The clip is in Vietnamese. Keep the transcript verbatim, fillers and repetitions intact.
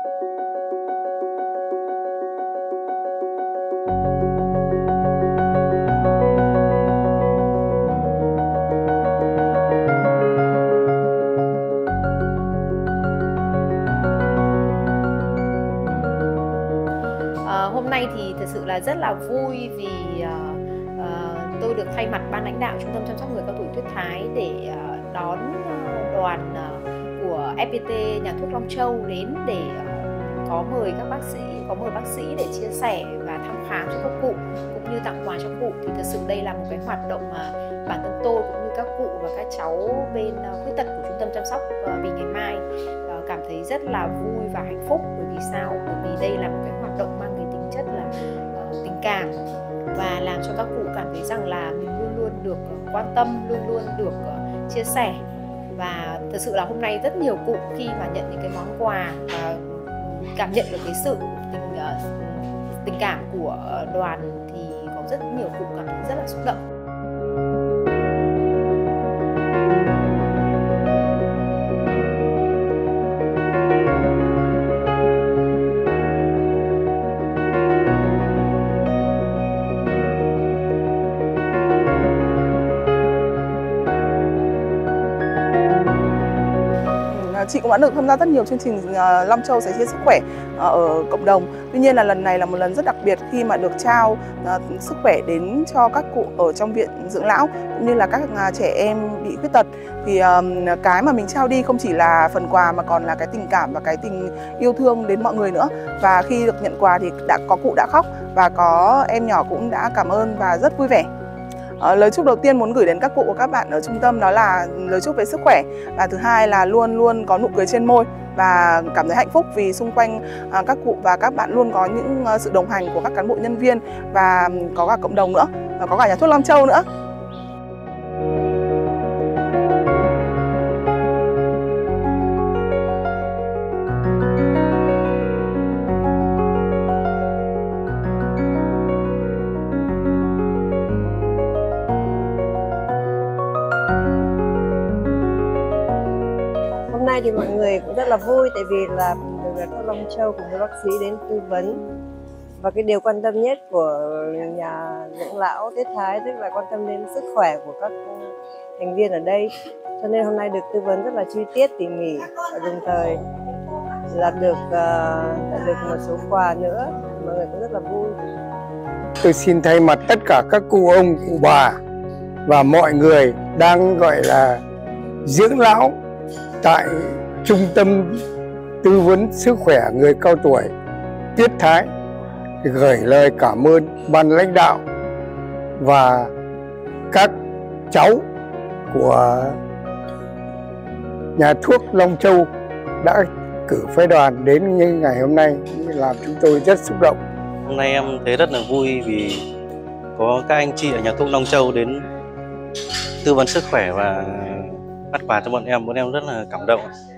Hôm nay thì thật sự là rất là vui vì uh, uh, tôi được thay mặt ban lãnh đạo Trung tâm chăm sóc người cao tuổi Tuyết Thái để uh, đón đoàn uh, của ép pê tê nhà thuốc Long Châu đến để uh, có mời các bác sĩ, có mời bác sĩ để chia sẻ và thăm khám cho các cụ cũng như tặng quà cho cụ. Thì thật sự đây là một cái hoạt động mà bản thân tôi cũng như các cụ và các cháu bên uh, khuyết tật của Trung tâm chăm sóc uh, Vì Ngày Mai uh, cảm thấy rất là vui và hạnh phúc. Bởi vì sao? Bởi vì đây là một cái hoạt động mang cái tính chất là uh, tình cảm và làm cho các cụ cảm thấy rằng là mình luôn luôn được uh, quan tâm, luôn luôn được uh, chia sẻ. Và thật sự là hôm nay rất nhiều cụ khi mà nhận những cái món quà và cảm nhận được cái sự tình uh, tình cảm của đoàn thì có rất nhiều cụ cảm thấy rất là xúc động. Chị cũng đã được tham gia rất nhiều chương trình uh, Long Châu sẻ chia sức khỏe uh, ở cộng đồng. Tuy nhiên là lần này là một lần rất đặc biệt khi mà được trao uh, sức khỏe đến cho các cụ ở trong viện dưỡng lão cũng như là các uh, trẻ em bị khuyết tật. Thì uh, cái mà mình trao đi không chỉ là phần quà mà còn là cái tình cảm và cái tình yêu thương đến mọi người nữa. Và khi được nhận quà thì đã có cụ đã khóc và có em nhỏ cũng đã cảm ơn và rất vui vẻ. À, lời chúc đầu tiên muốn gửi đến các cụ và các bạn ở trung tâm đó là lời chúc về sức khỏe, và thứ hai là luôn luôn có nụ cười trên môi và cảm thấy hạnh phúc vì xung quanh à, các cụ và các bạn luôn có những uh, sự đồng hành của các cán bộ nhân viên và có cả cộng đồng nữa, và có cả nhà thuốc Long Châu nữa. Hôm nay thì mọi người cũng rất là vui tại vì là được nhà thuốc Long Châu cùng với bác sĩ đến tư vấn, và cái điều quan tâm nhất của nhà dưỡng lão Tuyết Thái tức là quan tâm đến sức khỏe của các thành viên ở đây, cho nên hôm nay được tư vấn rất là chi tiết tỉ mỉ và đồng thời là được uh, được một số quà nữa, mọi người cũng rất là vui. Tôi xin thay mặt tất cả các cụ ông, cụ bà và mọi người đang gọi là dưỡng lão tại Trung tâm tư vấn sức khỏe người cao tuổi Tuyết Thái gửi lời cảm ơn ban lãnh đạo và các cháu của nhà thuốc Long Châu đã cử phái đoàn đến như ngày hôm nay, làm chúng tôi rất xúc động. Hôm nay em thấy rất là vui vì có các anh chị ở nhà thuốc Long Châu đến tư vấn sức khỏe và phát quà cho bọn em, bọn em rất là cảm động.